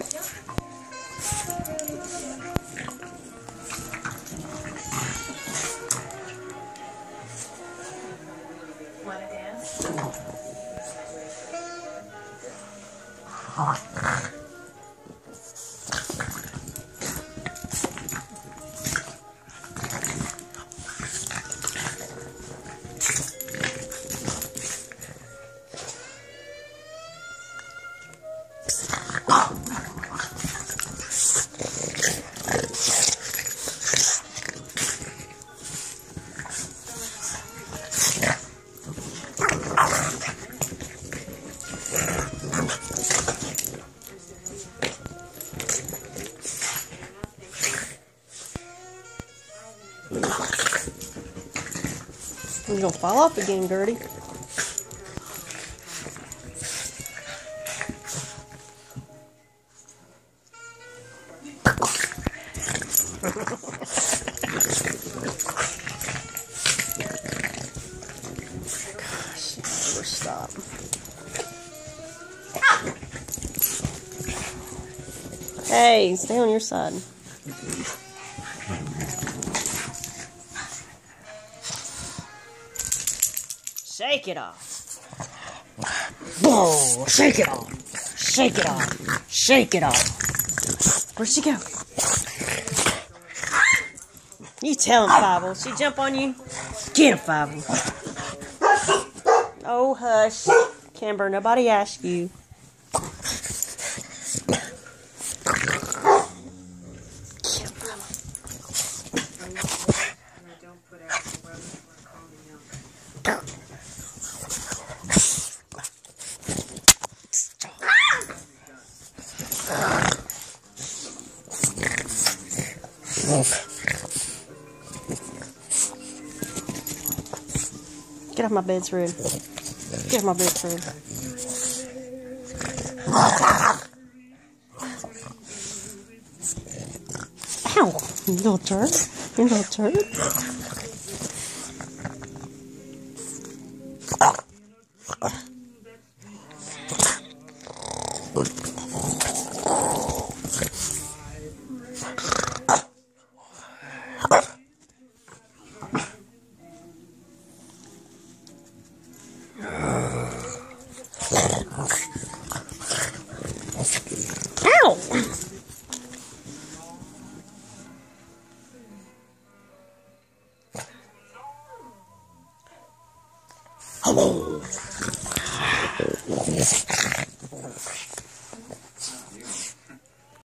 Wanna dance? You're gonna fall off again, Gertie. Gosh, never stop. Hey, stay on your side. Shake it off. Whoa, shake it off. Shake it off. Shake it off. Where'd she go? You tell him, Fivel. She jump on you? Get him, Fivel. Oh, hush. Kimber, nobody asked you. Get off my bed, Fred. Get off my bed, Fred. Ow! You little turd. You little turd. Ow!